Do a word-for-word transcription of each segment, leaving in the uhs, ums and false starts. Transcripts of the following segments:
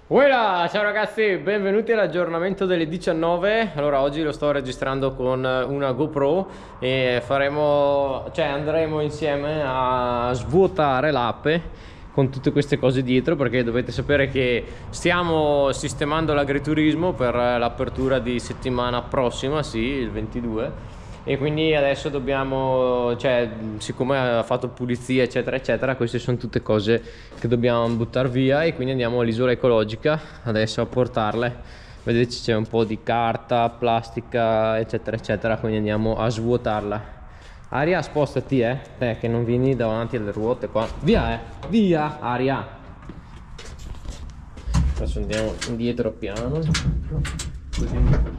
Uela, ciao ragazzi, benvenuti all'aggiornamento delle diciannove. Allora, oggi lo sto registrando con una GoPro e faremo, cioè andremo insieme a svuotare l'ape con tutte queste cose dietro, perché dovete sapere che stiamo sistemando l'agriturismo per l'apertura di settimana prossima, sì, il ventidue. E quindi adesso dobbiamo, cioè, siccome ha fatto pulizia eccetera eccetera, queste sono tutte cose che dobbiamo buttare via e quindi andiamo all'isola ecologica adesso a portarle. Vedete, c'è un po' di carta, plastica eccetera eccetera, quindi andiamo a svuotarla. Aria, spostati, eh, te che non vieni davanti alle ruote qua. Via, eh, via, Aria. Adesso andiamo indietro piano, così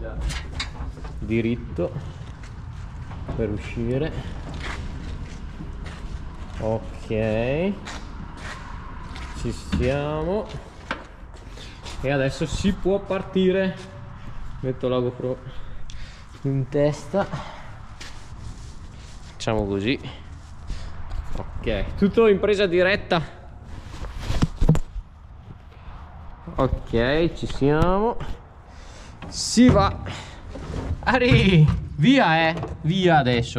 diritto per uscire. Ok, ci siamo e adesso si può partire. Metto la GoPro in testa, facciamo così. Ok, tutto in presa diretta. Ok, ci siamo, si va. Ari, via, eh, via adesso.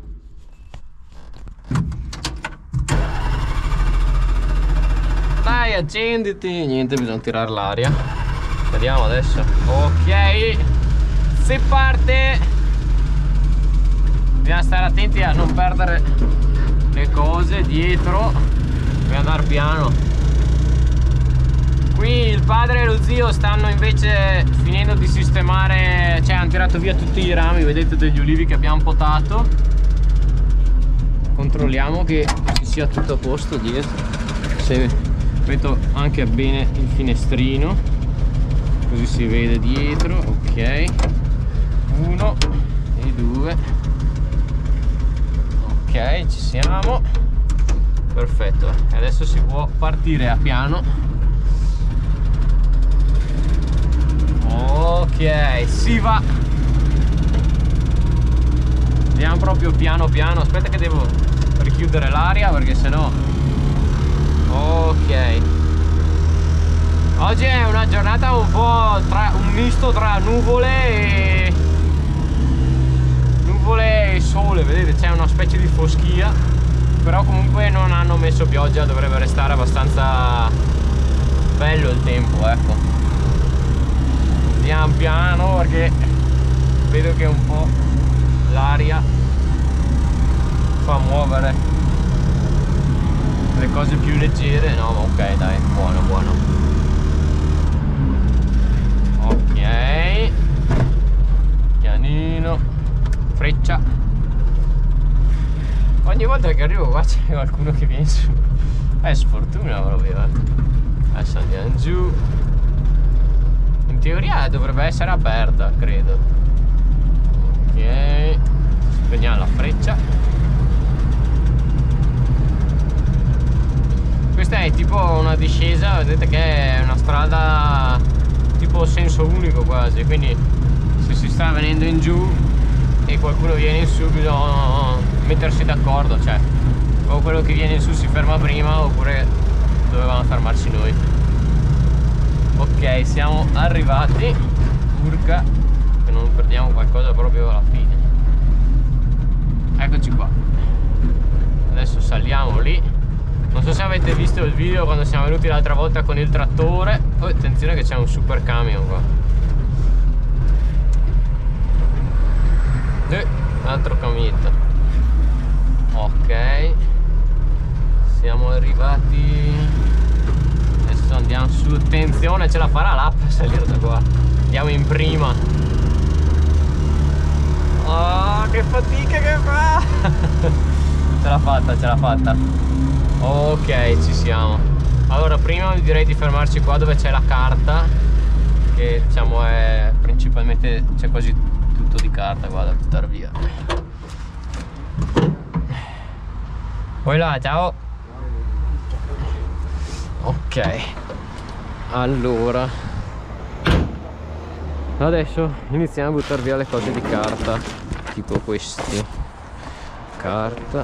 Dai, accenditi. Niente, bisogna tirare l'aria. Vediamo adesso. Ok, si parte. Bisogna stare attenti a non perdere le cose dietro. Bisogna andare piano. Qui il padre e lo zio stanno invece finendo di sistemare, cioè hanno tirato via tutti i rami, vedete, degli ulivi che abbiamo potato. Controlliamo che sia tutto a posto dietro. Se metto anche bene il finestrino, così si vede dietro. Ok, uno e due. Ok, ci siamo. Perfetto, adesso si può partire a piano. Ok, si va. Andiamo proprio piano piano. Aspetta che devo richiudere l'aria perché sennò. Ok, oggi è una giornata un po' tra un misto tra nuvole e nuvole e sole, vedete, c'è una specie di foschia, però comunque non hanno messo pioggia, dovrebbe restare abbastanza bello il tempo, ecco. Andiamo piano perché vedo che un po' l'aria fa muovere le cose più leggere. No, ma ok, dai, buono, buono. Ok, pianino, freccia. Ogni volta che arrivo qua c'è qualcuno che viene su. È sfortuna proprio, eh. Adesso andiamo giù. In teoria dovrebbe essere aperta, credo. Ok, spegniamo la freccia. Questa è tipo una discesa, vedete che è una strada tipo senso unico quasi, quindi se si sta venendo in giù e qualcuno viene in su bisogna mettersi d'accordo, cioè o quello che viene in su si ferma prima oppure dovevamo fermarci noi. Ok, siamo arrivati. Urca, che non perdiamo qualcosa proprio alla fine. Eccoci qua. Adesso saliamo lì. Non so se avete visto il video quando siamo venuti l'altra volta con il trattore. Oh, attenzione che c'è un super camion qua. Eh, un altro camietto. Ok, siamo arrivati. Adesso andiamo su, attenzione, ce la farà l'app a salire da qua. Andiamo in prima. Oh, che fatica che fa. Ce l'ha fatta, ce l'ha fatta. Ok, ci siamo. Allora, prima direi di fermarci qua dove c'è la carta, che diciamo è principalmente, c'è quasi tutto di carta qua da buttare via. Poi là, ciao. Ok, allora adesso iniziamo a buttare via le cose di carta, tipo questi. Carta,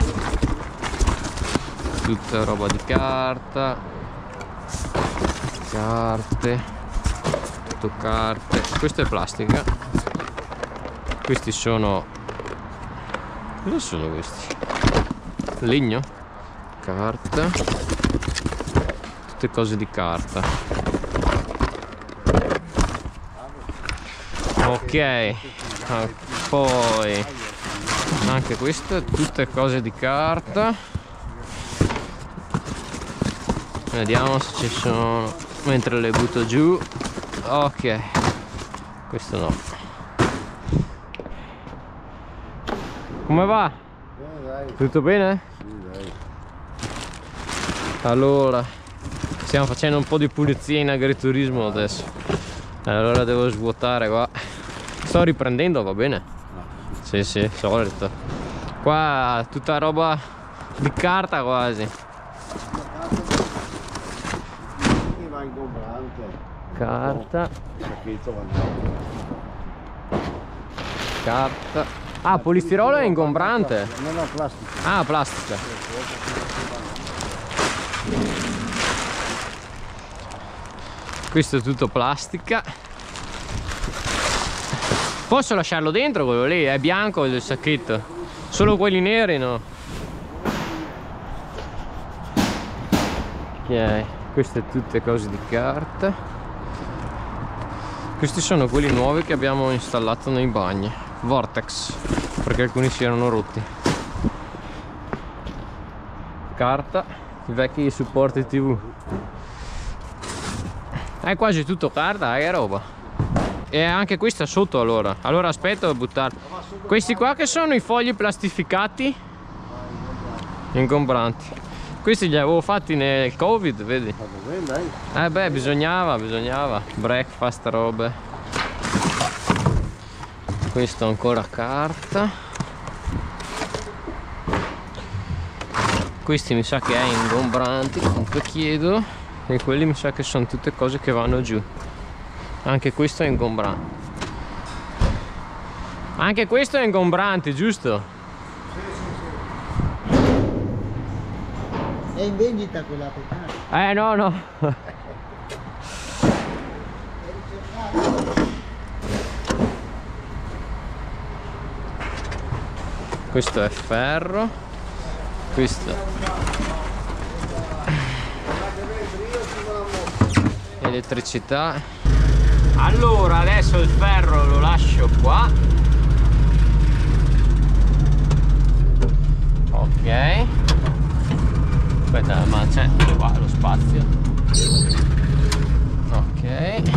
tutta roba di carta. carte, tutto carte. Questa è plastica. Questi sono, cosa sono questi? Legno, carta, tutte cose di carta. Ok, poi anche queste tutte cose di carta. Vediamo se ci sono mentre le butto giù. Ok, questo no. Come va? Bene, dai. Tutto bene? Sì, dai. Allora, stiamo facendo un po' di pulizia in agriturismo adesso. Allora devo svuotare qua. Sto riprendendo, va bene? No. Sì, sì, solito. Qua tutta roba di carta quasi. Mi va ingombrante. Carta, Sacchetto va andato. carta. Ah, polistirolo è ingombrante. No, no, plastica. Ah, plastica. Questo è tutto plastica. Posso lasciarlo dentro quello lì? È bianco il sacchetto. Solo quelli neri no. Ok, queste tutte cose di carta. Questi sono quelli nuovi che abbiamo installato nei bagni. Vortex, perché alcuni si erano rotti. Carta, i vecchi supporti tivù. È quasi tutto carta, che roba. E anche questa sotto allora. Allora aspetto a buttarli. Questi qua che sono i fogli plastificati ingombranti. Questi li avevo fatti nel Covid, vedi? Va bene, dai. Eh beh, bisognava, bisognava. Breakfast, robe. Questo ancora carta. Questi mi sa che è ingombrante, comunque chiedo. E quelli mi sa che sono tutte cose che vanno giù. Anche questo è ingombrante. Anche questo è ingombrante, giusto? Sì, sì, sì. È in vendita quella peccata. Eh no no. Questo è ferro. Questo elettricità. Allora adesso il ferro lo lascio qua. Ok. Aspetta, ma c'è qua lo spazio. Ok.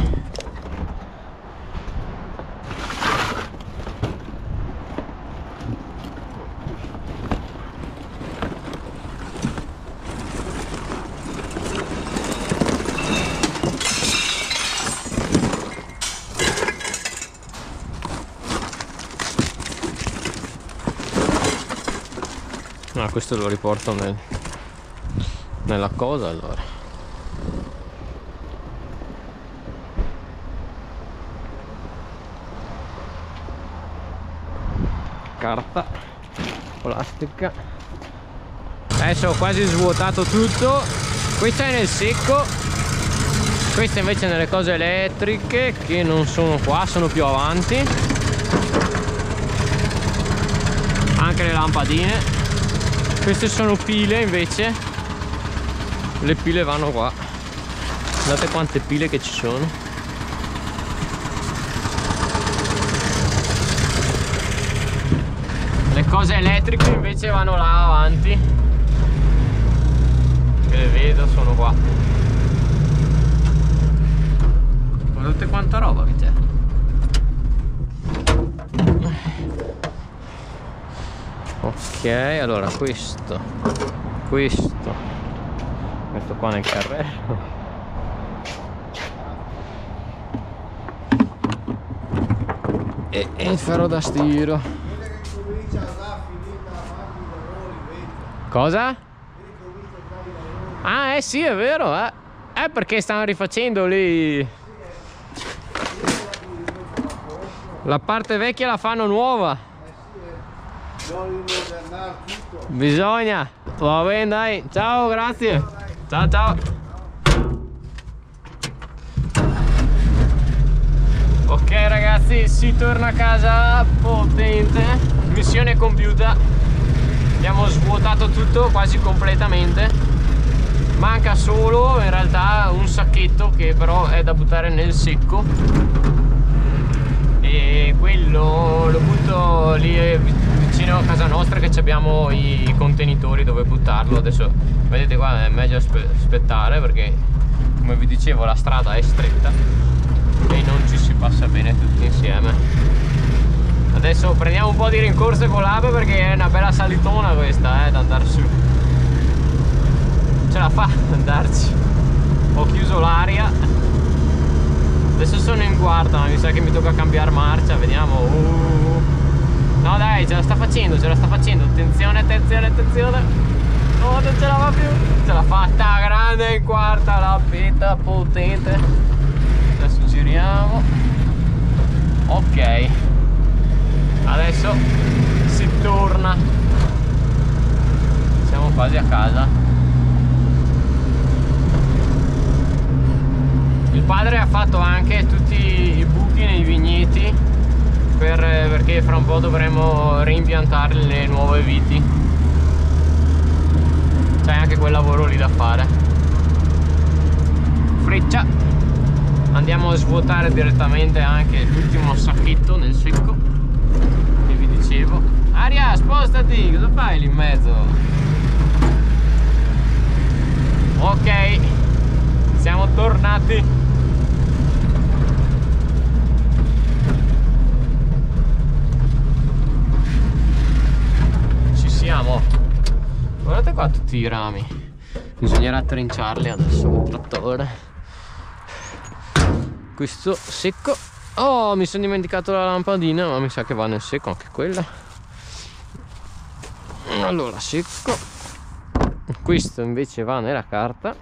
No, questo lo riporto nel, nella cosa allora. Carta, plastica. Adesso ho quasi svuotato tutto. Questo è nel secco. Queste invece nelle cose elettriche che non sono qua, sono più avanti. Anche le lampadine. Queste sono pile invece. Le pile vanno qua. Guardate quante pile che ci sono. Le cose elettriche invece vanno là avanti. Che le vedo, sono qua. Guardate quanta roba che c'è. Ok, allora questo, questo, metto qua nel carrello. E, e il ferro da stiro. Cosa? Ah, eh sì, è vero, eh. Eh, perché stanno rifacendo lì. La parte vecchia la fanno nuova. Bisogna. Va bene, dai. Ciao, grazie. Ciao, ciao. si torna a casa potente, missione compiuta, abbiamo svuotato tutto quasi completamente, manca solo in realtà un sacchetto che però è da buttare nel secco e quello lo butto lì vicino a casa nostra che abbiamo i contenitori dove buttarlo. Adesso vedete qua è meglio aspettare perché come vi dicevo la strada è stretta e non ci si passa bene tutti insieme. Adesso prendiamo un po' di rincorsa con l'ape perché è una bella salitona questa, eh, da andare su. Ce la fa ad andarci. Ho chiuso l'aria. Adesso sono in guarda, ma mi sa che mi tocca cambiare marcia, vediamo. Uh. No dai, ce la sta facendo, ce la sta facendo. Attenzione, attenzione, attenzione. No, non ce la va più. Ce l'ha fatta, grande in quarta, la peta potente. Adesso giriamo. Ok. Adesso si torna. Siamo quasi a casa. Il padre ha fatto anche tutti i buchi nei vigneti per, perché fra un po' dovremo reimpiantare le nuove viti. C'è anche quel lavoro lì da fare. Freccia. Andiamo a svuotare direttamente anche l'ultimo sacchetto nel secco che vi dicevo. Aria, spostati, cosa fai lì in mezzo? Ok, siamo tornati. Ci siamo. Guardate qua tutti i rami. Bisognerà trinciarli adesso col trattore. Questo secco. Oh, mi sono dimenticato la lampadina, ma mi sa che va nel secco anche quella. Allora, secco. Questo invece va nella carta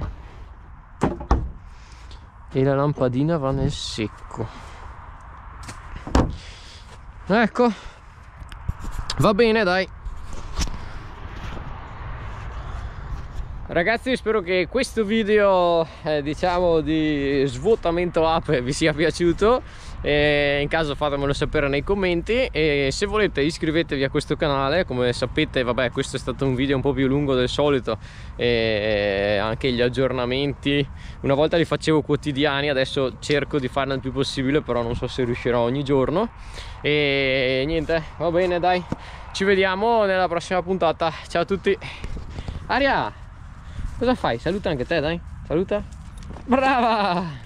e la lampadina va nel secco. Ecco, va bene, dai. Ragazzi, spero che questo video eh, diciamo di svuotamento ape vi sia piaciuto, e in caso fatemelo sapere nei commenti, e se volete iscrivetevi a questo canale. Come sapete, vabbè, questo è stato un video un po' più lungo del solito, e anche gli aggiornamenti una volta li facevo quotidiani, adesso cerco di farne il più possibile, però non so se riuscirò ogni giorno. E niente, va bene, dai, ci vediamo nella prossima puntata. Ciao a tutti. Aria, cosa fai? Saluta anche te, dai. Saluta. Brava!